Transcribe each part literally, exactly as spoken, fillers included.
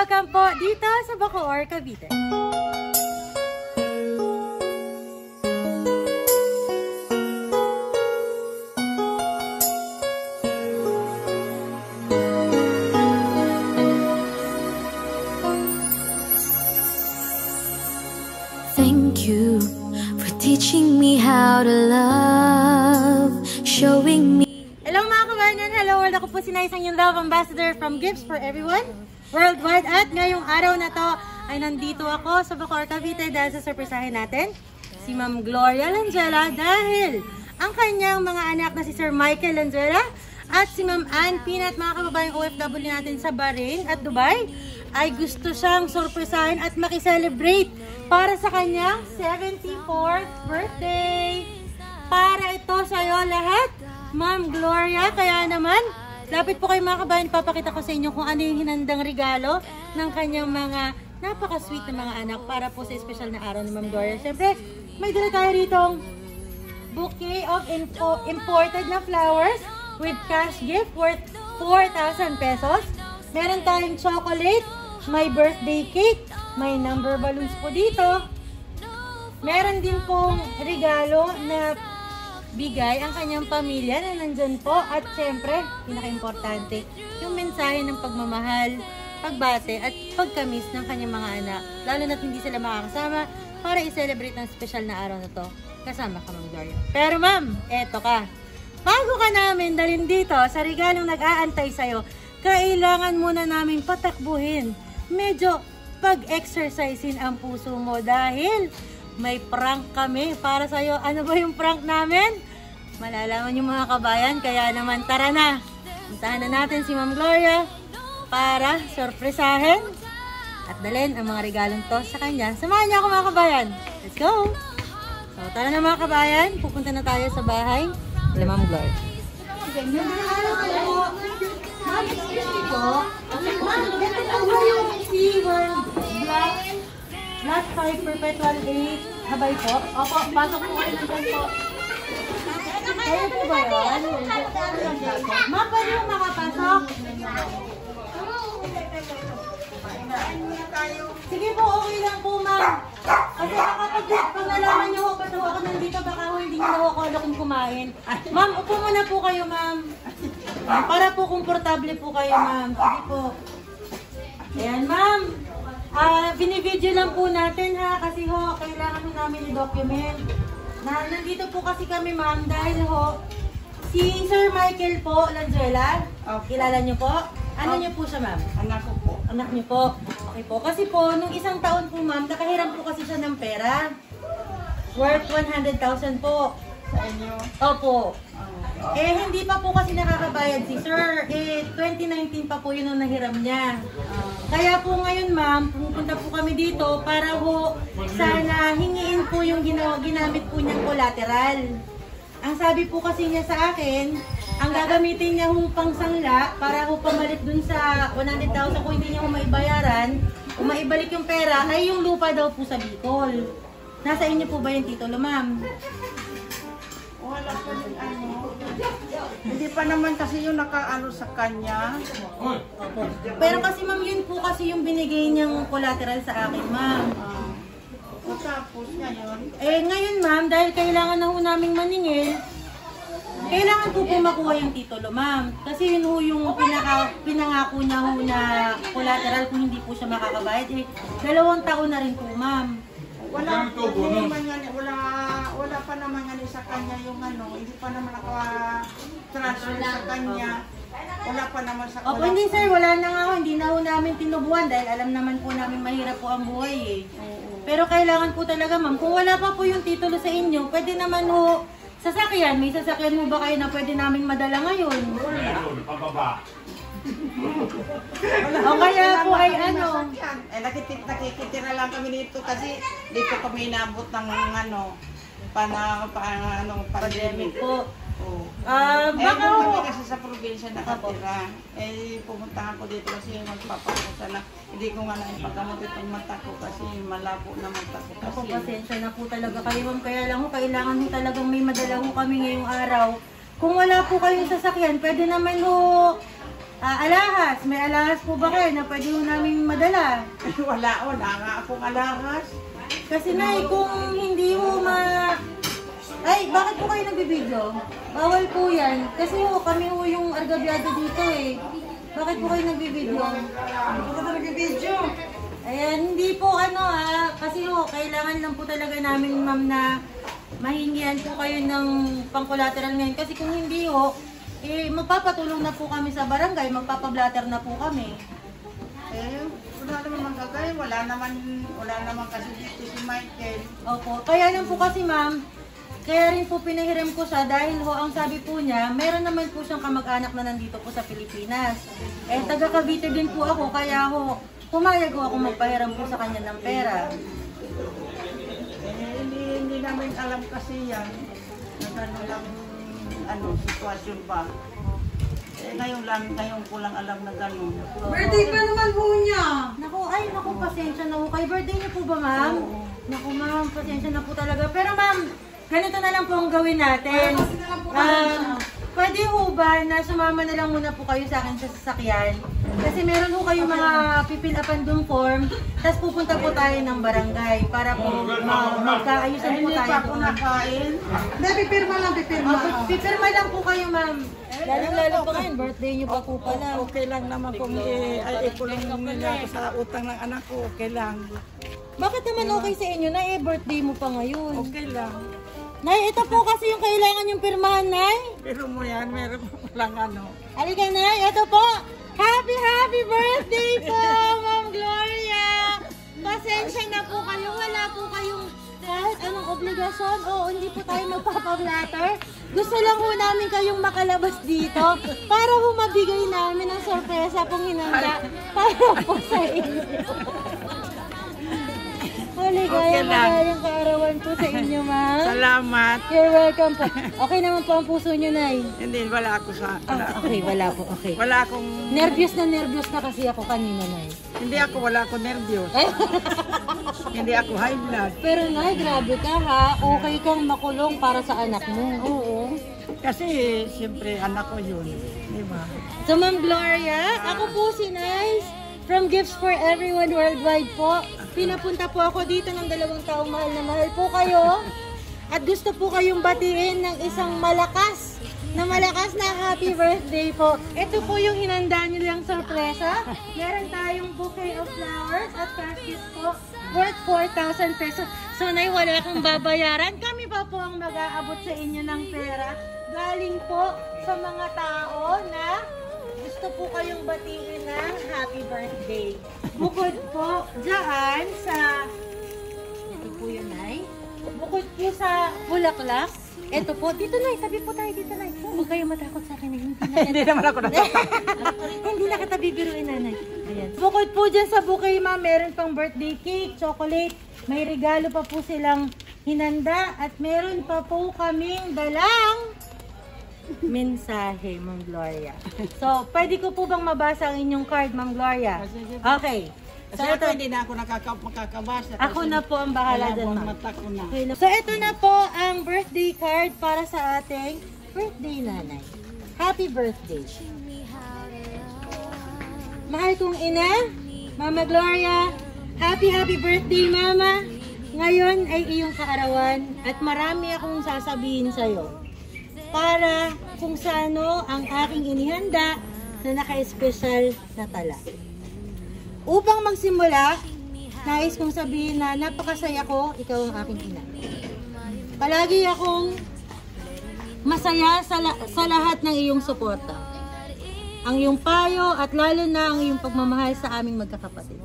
welcome po dito sa Bacoor, Cavite. Thank you for teaching me how to love, showing me. Hello mga kabayan, hello world. Ako po si Naisang, yung Love Ambassador from Gifts for Everyone Worldwide. At ngayong araw na to ay nandito ako sa Bacoor, Cavite dahil sa surprisahin natin si Ma'am Gloria Langella dahil ang kanyang mga anak na si Sir Michael Langella at si Ma'am Ann Pinat, mga kababayang O F W natin sa Bahrain at Dubai, ay gusto siyang surprisahin at makiselebrate para sa kanyang seventy-fourth birthday. Para ito sa'yo lahat, Ma'am Gloria. Kaya naman, lapit po kayo mga kabayan, papakita ko sa inyo kung ano yung hinandang regalo ng kanyang mga napaka-sweet na mga anak para po sa special na araw ni Ma'am Gloria. Siyempre, may dala tayo ritong bouquet of info, imported na flowers with cash gift worth four thousand pesos. Meron tayong chocolate, may birthday cake, may number balloons po dito. Meron din pong regalo na bigay ang kanyang pamilya na nandyan po. At syempre, pinaka-importante, yung mensahe ng pagmamahal, pagbate at pagkamis ng kanyang mga anak. Lalo na't hindi sila makakasama para i-celebrate ng special na araw na to. Kasama ka, Ma'am Gloria. Pero ma'am, eto ka. Bago ka namin dalhin dito sa regalong nag-aantay sa'yo, kailangan muna namin patakbuhin. Medyo pag-exercisein ang puso mo dahil may prank kami para sa'yo. Ano ba yung prank namin? Malalaman yung mga kabayan, kaya naman tara na. Puntahan na natin si Ma'am Gloria para sorpresahin at dalhin ang mga regalong to sa kanya. Samahan niyo ako mga kabayan. Let's go! So tara na mga kabayan, pupunta na tayo sa bahay ni Ma'am Gloria. Ma'am, excuse me po. Ma'am, ito po ba yung SeaWorld Black Black five Perpetual eight Habay po? Opo, pasok po kayo nandyan po. Kayo po ba yun? Ma'am, pwede yung makapasok? Sige po, okay lang po ma'am. Kasi kapag pag nalaman niyo ho, ba't ho ako nandito, baka ho hindi niyo na ho ako alokong kumain. Ma'am, upo muna po kayo ma'am. Para po komportable po kayo ma'am. Sige po. Ayan ma'am. Uh, binibidyo lang po natin ha, kasi ho, kailangan ho namin i-document. Na, nandito po kasi kami ma'am, dahil ho, si Sir Michael po, Langella, okay. Kilala niyo po? Ano okay. Niyo po siya ma'am? Anak ko po. Anak niyo po? Okay po. Kasi po, nung isang taon po ma'am, nakahiram po kasi siya ng pera. Worth one hundred thousand po. Sa inyo? Opo. Oh. Eh, hindi pa po kasi nakakabayad si Sir. Eh, twenty nineteen pa po yun nung nahiram niya. Oh. Kaya po ngayon ma'am, pupunta po kami dito para ho, sana hingiin po yung ginawa, ginamit po niyang collateral. Ang sabi po kasi niya sa akin, ang gagamitin niya hong pangsangla para ho pamalit dun sa one hundred thousand kung hindi niya ho maibayaran o maibalik yung pera ay yung lupa daw po sa Bicol. Nasa inyo po ba yung titulo ma'am? Wala pa din ano. Hindi pa naman kasi yung nakaano sa kanya. Opo. Pero kasi ma'am, yun po kasi yung binigay niyang collateral sa akin ma'am. Uh, o tapos ngayon? Eh ngayon ma'am, dahil kailangan na ho naming maningil, kailangan po po makuha yung titulo ma'am. Kasi yun ho yung pinaka, pinangako niya ho na collateral kung hindi po siya makakabayad. Eh, dalawang taon na rin po ma'am. Wala, wala, wala, wala pa naman nga sa kanya yung ano, hindi pa naman naka-transfer sa kanya. Wala pa naman sa kanya. Opo, hindi sir, wala na nga ho, hindi na ho namin tinubuan dahil alam naman po namin mahirap po ang buhay eh. Pero kailangan po talaga ma'am, kung wala pa po yung titulo sa inyo, pwede naman ho, sasakyan, may sasakyan mo ba kayo na pwede namin madala ngayon? Meron, pababa. O kaya po ay ano? Eh, nakitit, nakikitira lang kami dito kasi dito kami inabot ng ano, pana, pa, ano, pandemic po. Oh. Uh, eh, baka kung kami kasi sa probinsya nakatira, eh, pumunta ako dito kasi magpapakusa na, hindi ko nga na ipagkamot itong mata ko kasi malabo na mata ko kasi. Ako, pasensya na po talaga kayo ma'am, kaya lang ho, kailangan ho talagang may madala ho kami ngayong araw. Kung wala po kayong sasakyan, pwede naman ho, Ah, alahas. May alahas po ba kayo na pwede mo namin madala? Wala, wala nga akong alahas. Kasi Nay, kung hindi mo ma... Ay, bakit po kayo nagbibideo? Bawal po yan. Kasi ho, kami ho yung argabyado dito eh. Bakit po kayo nagbibideo? Ano ka nagbibideo? Ayan, hindi po ano ah. Kasi ho, kailangan lang po talaga namin ma'am na mahingian po kayo ng pang-collateral ngayon. Kasi kung hindi ho, eh, magpapatulong na po kami sa barangay, magpapablatter na po kami. Eh, wala naman magagay. Wala naman, wala naman kasi dito si Michael. Opo, kaya lang po kasi ma'am, kaya rin po pinahiram ko siya dahil ho, ang sabi po niya, meron naman po siyang kamag-anak na nandito po sa Pilipinas. Eh, taga Cavite din po ako, kaya ho, pumayag ho ako magpahiram po sa kanya ng pera. Eh, hindi, hindi namin alam kasi yan. Na gano'n lang, ano, sitwasyon pa. Eh, ngayon lang, ngayon ko lang alam na gano'n. Birthday pa naman po niya. Naku, ay, naku, pasensya na ho. Kay birthday niyo po ba, ma'am? Naku, ma'am, pasensya na po talaga. Pero ma'am, ganito na lang po ang gawin natin. Um, pwede ho ba na sumama na lang muna po kayo sa akin sa sasakyan? Kasi meron ho kayo mga pipilapan doon form, tapos pupunta po tayo ng barangay para po ma magkaayusan po Hindi tayo pa ako doon. nakain. Hindi, pipirma lang, pipirma. Oh, pipirma lang po kayo, ma'am. Lalo-lalo po ngayon, birthday niyo pa po pala. Okay lang naman kung i- ay, ikulong nila ako sa utang ng anak ko. Okay lang. Bakit naman okay sa inyo na eh, birthday mo pa ngayon? Okay lang. Nay, ito po kasi yung kailangan yung pirmahan, Nay. Pero mo yan, meron lang ano. Halika, Nay. Ito po. Happy, happy birthday po, Ma'am Gloria. Pasensya na po kayo. Wala po kayong kahit anong obligasyon. Oo, hindi po tayo magpapablatter. Gusto lang po namin kayong makalabas dito para po mabigay namin ang sorpresa pong hinanda para po sa inyo. Maligayang Okay lang. maligayang kaarawan po sa inyo, ma'am. Salamat. You're welcome po. Okay naman po ang puso nyo, Nay. Hindi, wala ako sa... Wala, Ah, okay, wala po. Okay. wala akong... Nervyos na nervyos na kasi ako kanina, Nay. Hindi ako, wala akong nervyos. Hindi ako high blood. Pero Nay, grabe ka ha. Okay kang makulong para sa anak mo. Oo. Kasi, siyempre, anak ko yun. Di ba? So, Ma'am Gloria, ako po si Nice from Gifts for Everyone Worldwide po. Pinapunta po ako dito ng dalawang taong mahal na mahal po kayo. At gusto po kayong batiin ng isang malakas na malakas na happy birthday po. Ito po yung hinanda nilang sorpresa. Meron tayong bouquet of flowers at casket po worth four thousand pesos. So, Nay, wala akong babayaran. Kami pa po ang mag-aabot sa inyo ng pera. Galing po sa mga tao na gusto po kayong batiin ng happy birthday. Bukod po dyan sa... Ito po yun, Nay. Bukod po sa bulaklak, ito po, dito Nay, tabi po tayo dito Nay. Huwag kayo matakot sa akin, hindi na Hindi naman ako natatakot. hindi na kita bibiruin, Nanay. Ayan. Bukod po dyan sa bouquet, ma'am, meron pang birthday cake, chocolate, may regalo pa po silang hinanda, at meron pa po kaming dalang mensahe, Ma'am Gloria. So, pwede ko po bang mabasa ang inyong card, Ma'am Gloria? Okay. So, Kasi ito, ito, hindi na ako nakaka makakabasa. ako na po ang bahala dyan, Malabo ang ma'am. mata ko na. Okay na. So, ito na po ang birthday card para sa ating birthday nanay. Happy birthday. Mahal kong ina, Mama Gloria, happy happy birthday, Mama. Ngayon ay iyong kaarawan at marami akong sasabihin sa'yo. Para kung sano ang aking inihanda na naka-espesyal na tala. Upang magsimula, nais kong sabihin na napakasaya ko, ikaw ang aking ina. Palagi akong masaya sa, la sa lahat ng iyong suporta. Ang iyong payo at lalo na ang iyong pagmamahal sa aming magkakapatid.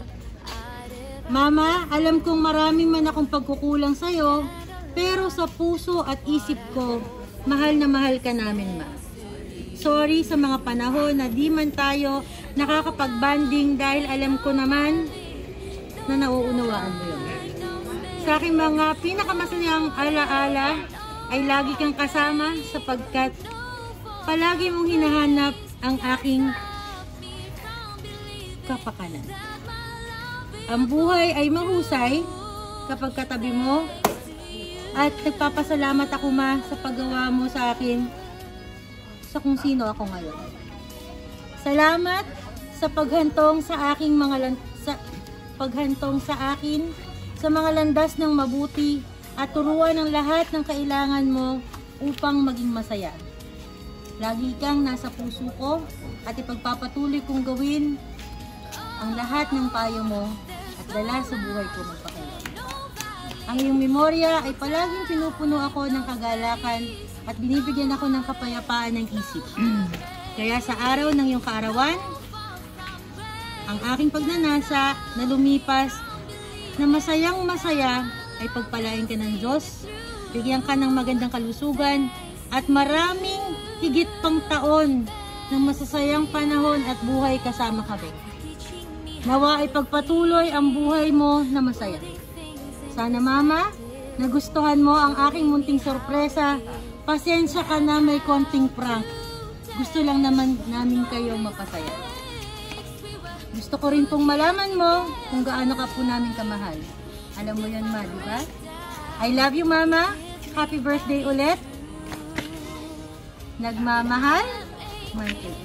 Mama, alam kong maraming man akong pagkukulang sa iyo, pero sa puso at isip ko, mahal na mahal ka namin, Ma. Sorry sa mga panahon na di man tayo nakakapag-banding dahil alam ko naman na nauunawaan mo yun. Sa aking mga pinakamasayang alaala ay lagi kang kasama sapagkat palagi mong hinahanap ang aking kapakanan. Ang buhay ay mahusay kapag katabi mo at nagpapasalamat ako, Ma, sa paggawa mo sa akin sa kung sino ako ngayon. Salamat sa paghantong sa aking mga lan sa paghantong sa akin sa mga landas ng mabuti at turuan ng lahat ng kailangan mo upang maging masaya. Lagi kang nasa puso ko at ipagpapatuloy kong gawin ang lahat ng payo mo at dala sa buhay ko magpakailan. Ang iyong memorya ay palaging pinupuno ako ng kagalakan at binibigyan ako ng kapayapaan ng isip. Kaya sa araw ng iyong kaarawan, ang aking pagnanasa na lumipas na masayang masaya ay pagpalain ka ng Diyos, bigyan ka ng magandang kalusugan at maraming higit pang taon ng masasayang panahon at buhay kasama kami. Nawa ay pagpatuloy ang buhay mo na masaya. Sana mama, nagustuhan mo ang aking munting sorpresa. Pasensya ka na may konting prank. Gusto lang naman namin kayong mapasaya. Gusto ko rin pong malaman mo kung gaano ka po namin kamahal. Alam mo yan ma, di ba? I love you mama. Happy birthday ulit. Nagmamahal. Michael.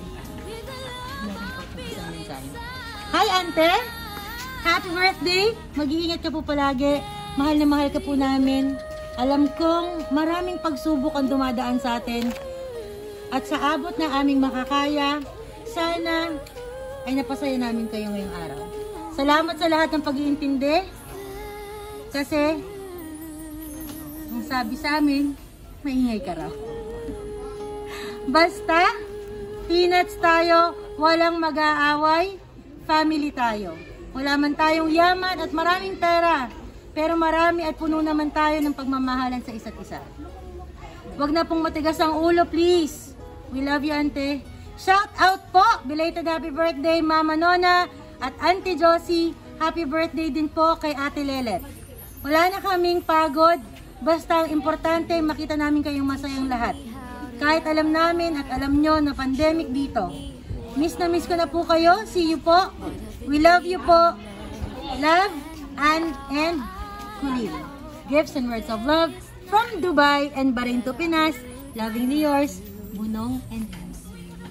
Hi ante. Happy birthday. Mag-iingat ka po palagi. Mahal na mahal ka po namin. Alam kong maraming pagsubok ang dumadaan sa atin. At sa abot na aming makakaya, sana ay napasaya namin kayo ngayong araw. Salamat sa lahat ng pag-iintindi. Kasi, ang sabi sa amin, maingay ka raw. Basta, peanuts tayo, walang mag-aaway, family tayo. Wala man tayong yaman at maraming pera. Pero marami at puno naman tayo ng pagmamahalan sa isa't isa. Huwag na pong matigas ang ulo, please. We love you, ante. Shout out po! Belated happy birthday, Mama Nona at Auntie Josie. Happy birthday din po kay Ate Lelet. Wala na kaming pagod. Basta ang importante, makita namin kayong masayang lahat. Kahit alam namin at alam nyo na pandemic dito. Miss na miss ko na po kayo. See you po. We love you po. Love, Ann, and Kulil. Gifts and words of love from Dubai and Bahrain to Pinas. Lovingly yours, Bunong and Hans.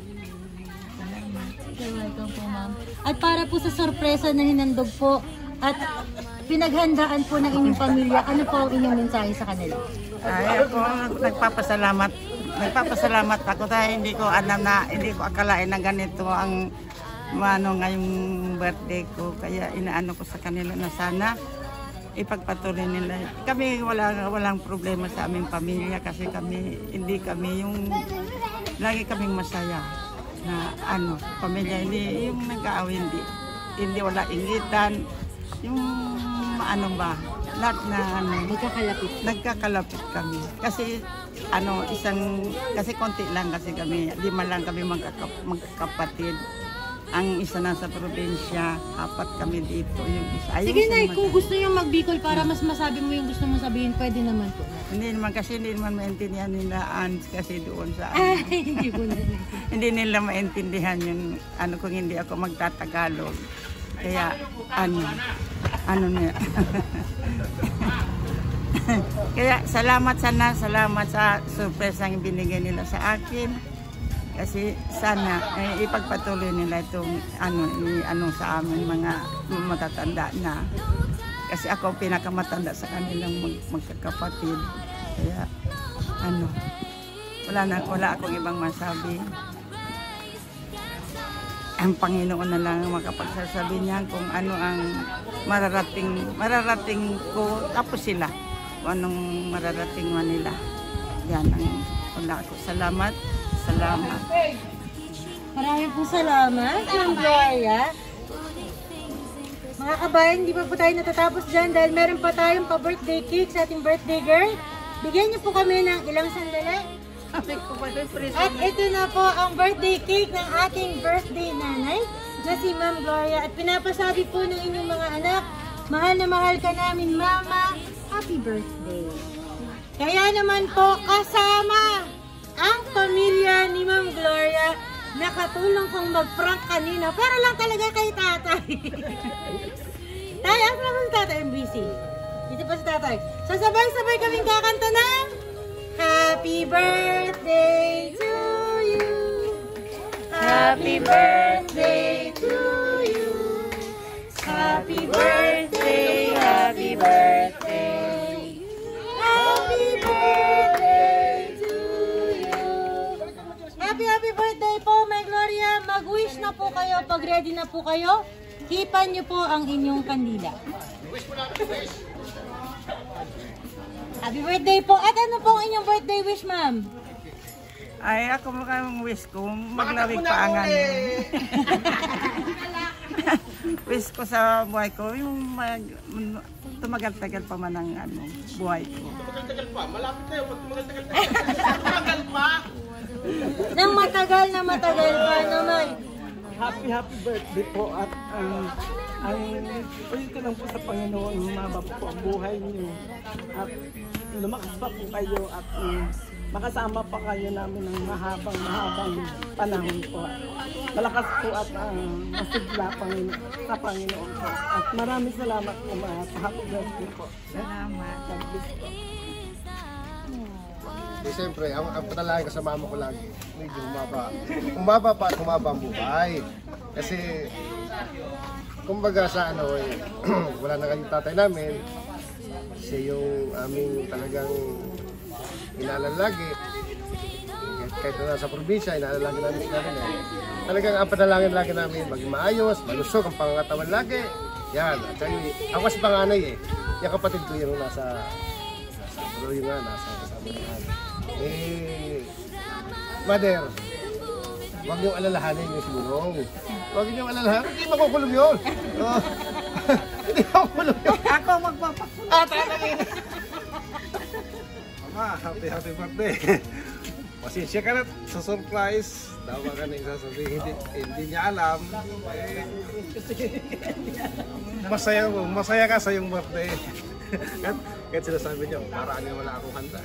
You're welcome po, ma'am. At para po sa sorpresa na hinandog po at pinaghandaan po ng inyong pamilya, ano po ang inyong mensahe sa kanila? Ay, ako nagpapasalamat. Nagpapasalamat ako dahil hindi ko alam na, hindi ko akalain na ganito ang ano, ngayong birthday ko. Kaya inaano ko sa kanila na sana ipagpatuloy nila. Kami wala, walang problema sa aming pamilya kasi kami, hindi kami yung, lagi kaming masaya na ano, pamilya, hindi yung nag-aaway, hindi, hindi wala ingitan, yung ano ba, lahat na ano, Nagkakalapit. nagkakalapit kami. Kasi ano, isang, kasi konti lang kasi kami, lima lang kami magkakap, magkakapatid. Ang isa nasa probinsya, apat kami dito. Yung isa. Ayun, Sige na, mag- kung gusto nyo mag-Bicol para mas masabi mo yung gusto mo sabihin, pwede naman po. Hindi naman kasi hindi naman maintindihan nila Ans kasi doon sa ano. Ay, hindi po na. Hindi nila maintindihan yung ano kung hindi ako magtatagalog. Kaya ano, ano niya. Kaya salamat sana, salamat sa surpresang binigay nila sa akin. Kasi sana eh, ipagpatuloy nila itong ano, i, ano sa amin mga matatanda na. Kasi ako ang pinakamatanda sa kanilang mag, magkakapatid. Kaya ano, wala na, wala akong ibang masabi. Ang Panginoon na lang ang makapagsasabi niya kung ano ang mararating, mararating ko, tapos sila, kung anong mararating man nila. Yan ang wala ako. Salamat. Salamat. Maraming po salamat, Ma'am Gloria. Mga kabayan, hindi pa po tayo natatapos dyan dahil meron pa tayong pa-birthday cake sa ating birthday girl. Bigyan niyo po kami ng ilang sandali. At ito na po ang birthday cake ng ating birthday nanay na si Ma'am Gloria. At pinapasabi po ng inyong mga anak, mahal na mahal ka namin, Mama. Happy birthday. Kaya naman po kasama ang pamilya ni Ma'am Gloria, nakatulong kong mag-prank kanina. Pero lang talaga kay tatay. Tay, ang naman si tatay, M B C. Dito pa si tatay. Sasabay-sabay kaming kakanta ng Happy birthday to you. Happy Happy birthday to you. Happy birthday, happy birthday. Happy birthday to you. Happy, happy birthday po, my Gloria. Mag-wish na po kayo. Pag ready na po kayo, hipan niyo po ang inyong kandila. Happy birthday po. At ano po ang inyong birthday wish, ma'am? Ay, ako makang wish ko, maglawig paangan. Wish ko sa buhay ko, yung mag, tumagal-tagal pa man ang ano, buhay ko. Tumagal-tagal pa? Malapit na yun, tumagal-tagal pa. Tumagal pa? Nang matagal na matagal pa naman. Happy, happy birthday po at ang ang ulit ko lang po sa Panginoon, humaba po ang buhay niyo at lumakas pa po kayo at um, makasama pa kayo namin ng mahabang mahabang panahon po. Malakas po at uh, masigla pang, sa Panginoon po. At maraming salamat po, mga happy birthday po. Salamat. God bless po. Eh, siyempre, ang, ang patalangin ko sa mama ko lagi, medyo humaba. Humaba pa at humaba ang buhay. Kasi, kumbaga sa ano, eh, wala na kayong tatay namin. Siya yung aming talagang inaalala lagi. Kahit, kahit na nasa probinsya, inaalala lagi namin si namin. Eh. Talagang ang patalangin lagi namin, maging maayos, malusog ang pangangatawan lagi. Yan. At saka, ako kasi panganay eh. Yung kapatid ko yung nasa, nasa bro yung nga, nasa kasama yan. Eh, mother, huwag niyong alalahanin yung sigurong. Huwag niyong alalahanin, hindi makukulong yun. Oh. Hindi makukulong yun. Ako magpapakulong. Ah, talagang Mama, happy happy birthday. Pasensya ka na sa surprise. Dawa ka na yung sasabihin, hindi, hindi niya alam. Eh, masaya, masaya ka sa yung birthday. Kahit, kahit sinasabi niyo, paraan niya wala akong handa.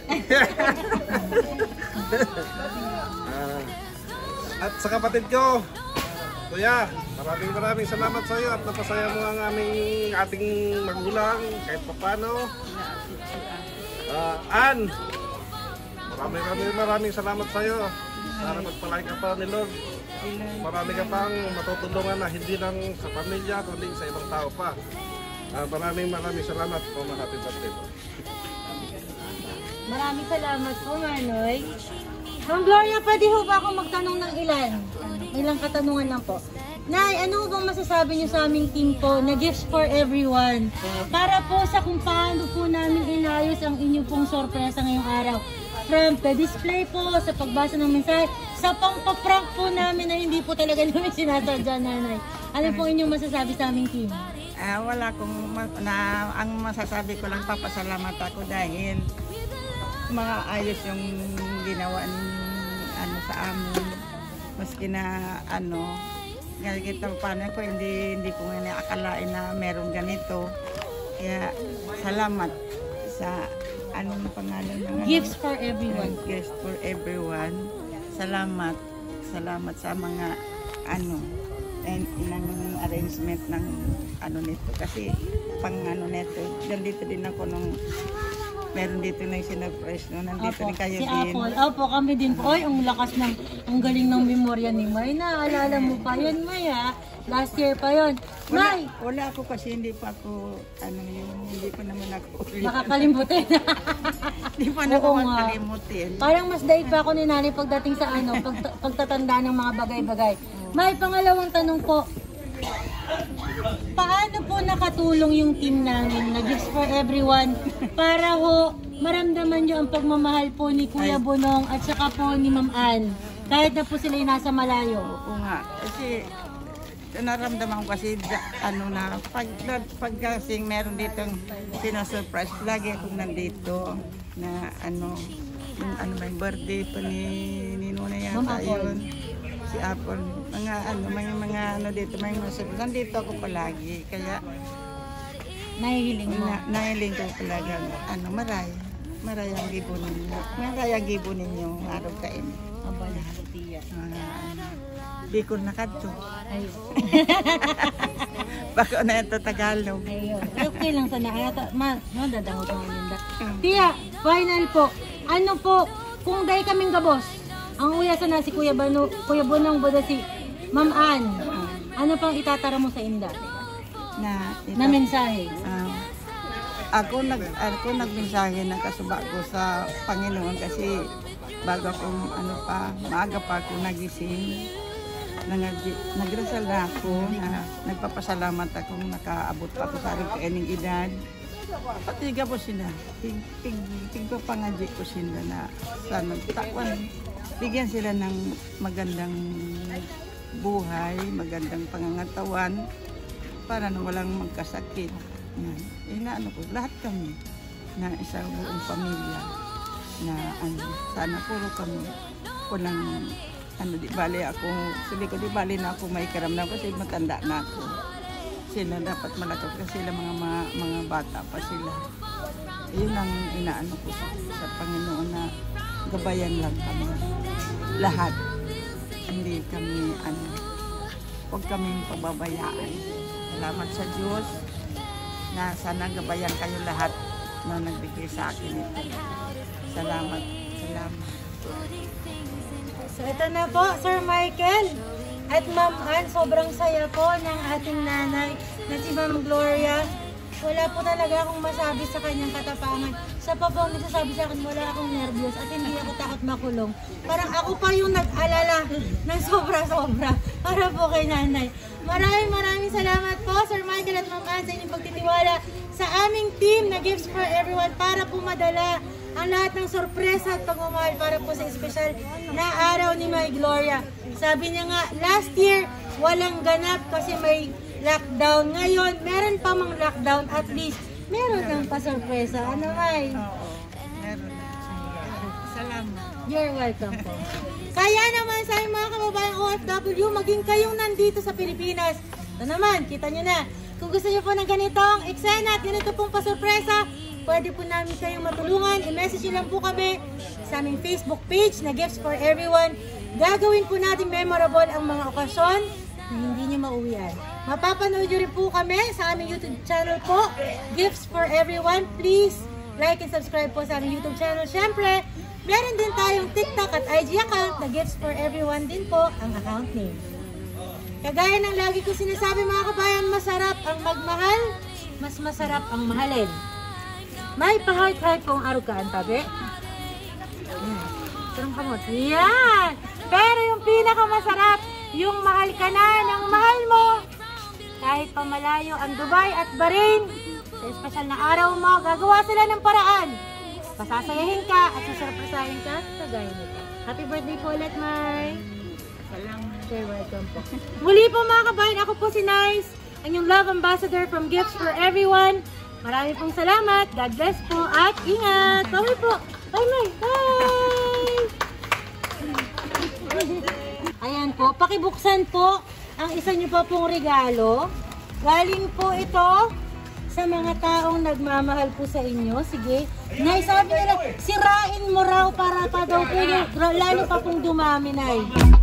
Ah, at sa kapatid ko, Kuya, maraming maraming salamat sa iyo at napasaya mo ang aming ating magulang kahit papano. Uh, Ann, maraming maraming maraming salamat sa iyo. Sana magpalain ka pa ni Lord. Marami ka pang matutulungan na hindi lang sa pamilya kundi sa ibang tao pa. Uh, maraming maraming salamat po, mga happy birthday po. Maraming salamat po, Manoy. Ma'am Gloria, pwede ho ba ako magtanong ng ilan? Ilang katanungan lang po. Nay, ano bang masasabi niyo sa aming team po na gifts for everyone? Para po sa kung paano po namin inayos ang inyong pong sorpresa ngayong araw. From the display po, sa pagbasa ng mensahe, sa pangpaprank po namin na hindi po talaga namin sinasadya, Nanay. Ano po inyong masasabi sa aming team? Ah, wala kong ma- na ang masasabi ko lang, papasalamat ako dahil mga ayos yung ginawa ni ano sa amin, maski na ano kita paano ko hindi hindi ko nga naakalain na meron ganito, kaya salamat sa anong pangalan ng Gifts for everyone. Gifts for everyone. Salamat salamat sa mga ano and ng arrangement ng ano nito, kasi pang ano nito, nandito din ako nung meron dito na yung sinurprise no, nandito Opo, rin kayo si din. Apple. Opo, kami din po. Ay, ang lakas ng, ang galing ng memorya ni May. Naalala mo pa yun, May, ha? Last year pa yun. Wala, May, wala ako kasi hindi pa ako, ano yung, hindi pa naman ako ulit. makakalimutin. Hindi pa na ako Oo nga. makalimutin. Parang mas daig pa ako ni Nanay pagdating sa ano, pag, pagtatanda ng mga bagay-bagay. May pangalawang tanong po. Paano po nakatulong yung team namin na Gifts for Everyone para ho maramdaman nyo ang pagmamahal po ni Kuya Bonong at saka po ni Ma'am Ann kahit na po sila yung nasa malayo? Oo nga, kasi naramdaman ko kasi da- ano na, pag, pag kasing meron ditong sinasurprise, lagi akong nandito na ano, yung ano ba yung birthday pa ni Nino na yata Ma'am Apple. yun. Si Apple, mga ano, mga mga ano dito, mga mga surprise. Nandito ako palagi, kaya Nahihiling mo. na, nahiling ko talaga, ano, maray. Maray ang gibo ninyo. Maray ang gibo ninyo, araw kain. Abala, tiya. Mga ano, Bicol na kadto. Ayun. Bako na ito Tagalog. Ayun. Okay lang sana. Ata, ma, no, dadangot ang linda. Tiya, final po. Ano po, kung dahil kaming gabos, ang uya sana si Kuya Bano, Kuya Bonong bodo si Ma'am Ann, ano pang itatara mo sa inda? Na, Na mensahe? Ah, ako nag ako nagmensahe ng kasuba ko sa Panginoon kasi bago akong ano pa, maaga pa ako nagising. Nag nagrasal na ako na nagpapasalamat akong nakaabot pa ako sa aking edad. Patiga po sila. Tig, tig, tigpapangadji ko sila na sa nagtakwan. Bigyan sila ng magandang buhay, magandang pangangatawan para na walang magkasakit. Yan. Inaano ko, lahat kami na isang buong pamilya na ano, sana puro kami walang ano, di bali ako, sabi ko di bali na ako may karamdam kasi matanda na ako. Sila dapat malakot kasi sila mga, mga mga bata pa sila. Yun ang inaano ko sa, sa Panginoon na gabayan lang kami. Lahat. Hindi kami ano, huwag kaming pababayaan. Salamat sa Diyos na sana gabayan kayo lahat na nagbigay sa akin ito. Salamat. Salamat. So ito na po, Sir Michael at Ma'am Ann, sobrang saya po ng ating nanay na si Ma'am Gloria. Wala po talaga akong masabi sa kanyang katapangan. Siya pa po ang nagsasabi sa akin, wala akong nervyos at hindi ako takot makulong. Parang ako pa yung nag-alala ng sobra-sobra para po kay nanay. Maraming maraming salamat po, Sir Michael at Ma'am Ann, sa inyong pagtitiwala sa aming team na Gifts for Everyone para po madala ang lahat ng sorpresa at pagmamahal para po sa espesyal na araw ni May Gloria. Sabi niya nga, last year, walang ganap kasi may lockdown. Ngayon, meron pa mang lockdown, at least, meron ng pasorpresa. Ano, May? Oo, meron. Salamat. You're welcome po. Kaya naman sa mga kababayang O F W, maging kayong nandito sa Pilipinas. Ito naman, kita nyo na. Kung gusto nyo po ng ganitong eksena at ganito pong pasorpresa, pwede po namin kayong matulungan. I-message nyo lang po kami sa aming Facebook page na Gifts for Everyone. Gagawin po natin memorable ang mga okasyon na hindi nyo mauwian. Mapapanood nyo rin po kami sa aming YouTube channel po, Gifts for Everyone. Please like and subscribe po sa aming YouTube channel. Siyempre, meron din tayong TikTok at I G account na Gifts for Everyone din po ang account name. Kagaya ng lagi ko sinasabi mga kabayan, masarap ang magmahal, mas masarap ang mahalin. May pa-heart-heart kung araw ka ang tabi. Yan. Sarang kamot. Yan! Pero yung pinakamasarap, yung mahal ka na ng mahal mo. Kahit pamalayo ang Dubai at Bahrain, sa espesyal na araw mo, gagawa sila ng paraan. Pasasayahin ka at sasurpresahin ka, kagaya nito. Happy birthday po ulit, May! Salamat. You're welcome po. Muli po mga kabayan, ako po si Nice, ang yung love ambassador from Gifts for Everyone. Marami pong salamat. God bless po at ingat. Bye po. Bye, May. Bye! Ayan po. Pakibuksan po ang isa nyo pa pong regalo. Galing po ito sa mga taong nagmamahal po sa inyo. Sige. Nay, sabi nila, sirain mo raw para pa daw po yung lalo pa pong dumami, Nay.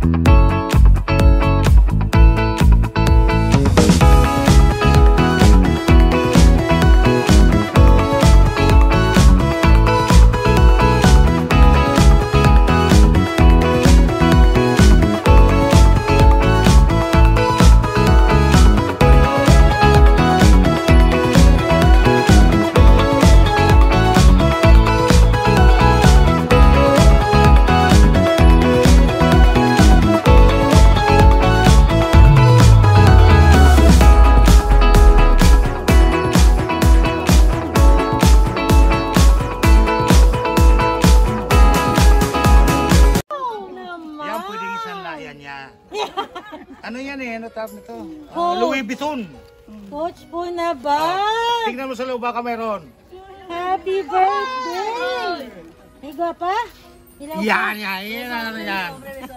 Ano yan eh? Ano tawag nito? Oh. Uh, Louis Vuitton. Coach po na ba? Uh, tingnan mo sa loob, baka mayroon. Happy birthday! May pa? Ilaw yan, yan. Yan, ano yan.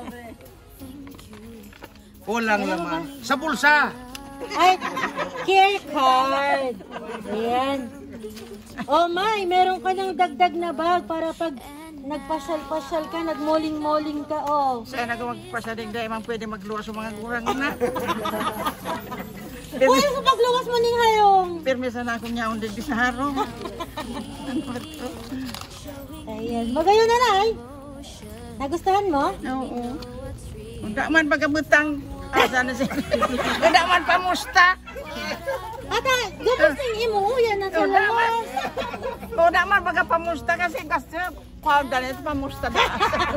Kulang laman. Sa bulsa. Ay, care card. Ayan. Oh, May, meron ka ng dagdag na bag para pag nagpasyal-pasyal ka, nagmoling-moling ka, oh. Saan ako magpasadig dahil man pwede magluwas sa mga kurang na. Uy, sa pagluwas mo ning hayong. Pirmi sana akong nyaon din sa harong. Ayan, magayon na, Nay. Nagustuhan mo? Oo. Kung da man pagkabutang, Asa na siya? Wala man pamusta. Ata, gabos ng imo, yan na sa labas. Wala man baga pamusta kasi kasi kuwan dali pamusta da.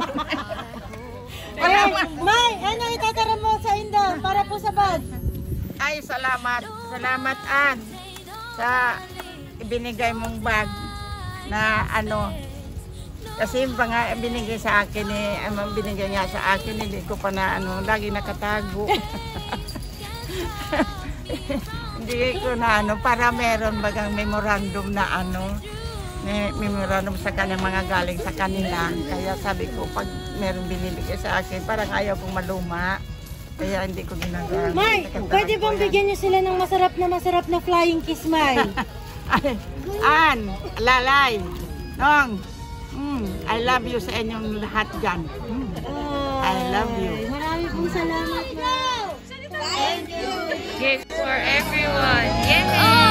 Eh, May, ano itatara mo sa inda para po sa bag? Ay, salamat. Salamat, Ann. Sa ibinigay mong bag na ano. Kasi yung nga binigay sa akin eh, ano, binigay nga sa akin, hindi ko pa na ano, lagi nakatago. Hindi ko na ano, para meron bagang memorandum na ano, may memorandum sa kanya, mga galing sa kanila. Kaya sabi ko, pag meron binibigay sa akin, parang ayaw kong maluma. Kaya hindi ko ginagawa. May, pwede bang bigyan niyo sila ng masarap na masarap na flying kiss, May? An, Lalay, Nong, mm, I love you sa inyong lahat dyan. Mm, I love you. Ay, marami pong salamat, May. Thank you. Gifts for everyone. Yay!